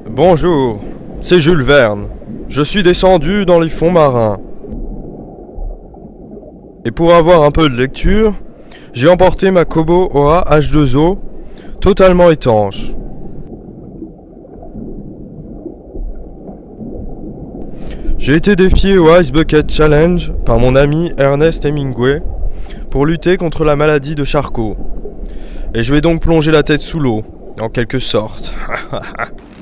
Bonjour, c'est Jules Verne. Je suis descendu dans les fonds marins. Et pour avoir un peu de lecture, j'ai emporté ma Kobo Ora H2O, totalement étanche. J'ai été défié au Ice Bucket Challenge par mon ami Ernest Hemingway pour lutter contre la maladie de Charcot. Et je vais donc plonger la tête sous l'eau, en quelque sorte.